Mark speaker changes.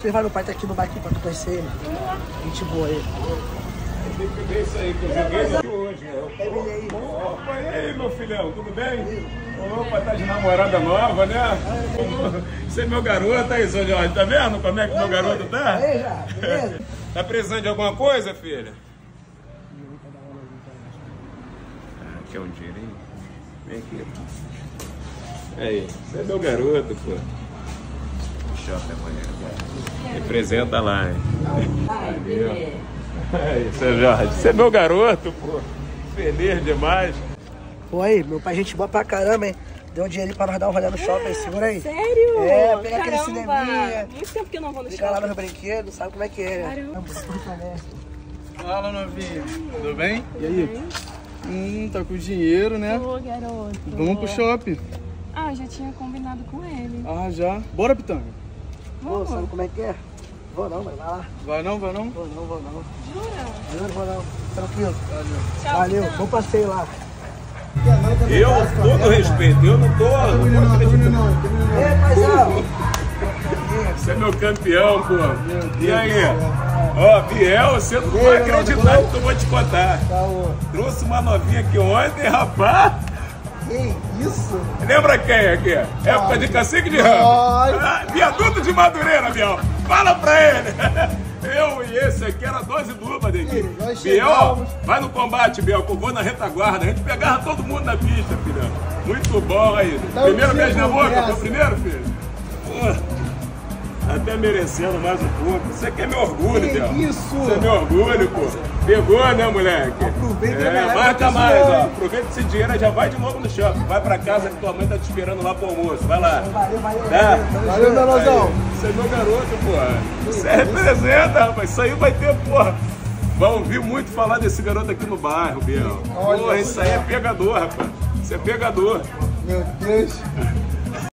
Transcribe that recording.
Speaker 1: levar meu pai tá aqui no barquinho pra tu conhecer ele. Gente boa ele.
Speaker 2: Tem que ver isso aí, que eu joguei aqui hoje, né? Opa, e aí, meu filhão, tudo bem? Opa, tá de namorada nova, né? Você é meu garoto aí, seu Jorge, tá vendo como é que meu garoto tá?
Speaker 1: Aí, já, beleza?
Speaker 2: Tá precisando de alguma coisa, filha? Quer um dinheirinho? Vem aqui. Aí, você é meu garoto, pô. Shopping amanhã. Representa lá, hein? Aí, seu Jorge, você é meu garoto, pô. Feliz demais.
Speaker 1: Pô, aí, meu pai, gente boa pra caramba, hein? Deu um dinheirinho pra nós dar uma olhada no shopping, segura aí.
Speaker 3: Sério?
Speaker 1: É, pega aquele
Speaker 3: Caramba.
Speaker 1: cineminha.
Speaker 3: Muito tempo que eu não vou no
Speaker 1: Fica lá
Speaker 3: shopping.
Speaker 1: no brinquedo, sabe como é que é?
Speaker 3: Caramba.
Speaker 4: Fala, novinha. Tudo bem? E aí? Tá com dinheiro, né?
Speaker 3: Ô, garoto.
Speaker 4: Vamos pro shopping.
Speaker 3: Ah, eu já tinha combinado com ele.
Speaker 4: Ah, já. Bora, Pitanga.
Speaker 1: Pô, sabe como é que é? Vou não, mas vai lá.
Speaker 4: Vai não, vai não?
Speaker 1: Vou não.
Speaker 3: Jura?
Speaker 1: Juro, vou não. Tranquilo.
Speaker 3: Tchau,
Speaker 1: Valeu,
Speaker 3: então.
Speaker 1: bom passeio lá.
Speaker 2: Eu, todo respeito, eu não tô acreditando.
Speaker 1: Ei, paizão.
Speaker 2: Você é meu campeão, pô. E aí? Ó, Biel, você não vai acreditar no que eu vou te contar. Trouxe uma novinha aqui ontem, rapaz.
Speaker 1: Que isso?
Speaker 2: Lembra quem aqui? Época de cacique de ramo. Viaduto de Madureira, Biel. Fala pra ele. Eu e esse aqui era dose dupla daqui. Biel, vai no combate, Biel, que eu vou na retaguarda. A gente pegava todo mundo na pista, filhão. Muito bom aí. Primeiro beijo na boca, foi o primeiro, filho? Pô, até merecendo mais um pouco. Você que é meu orgulho, Biel.
Speaker 1: Isso?
Speaker 2: Você é meu orgulho, pô. Pegou, né, moleque?
Speaker 1: Aproveita,
Speaker 2: marca mais, ó. Aproveita esse dinheiro e já vai de novo no shopping. Vai pra casa que tua mãe tá te esperando lá pro almoço. Vai lá.
Speaker 1: Valeu.
Speaker 2: Tá?
Speaker 4: Valeu, Danozão.
Speaker 2: Você é meu garoto, porra. Você representa, rapaz. Isso aí vai ter, porra. Vão ouvir muito falar desse garoto aqui no bairro, Biel. Porra, isso aí é pegador, rapaz. Isso é pegador.
Speaker 4: Meu Deus.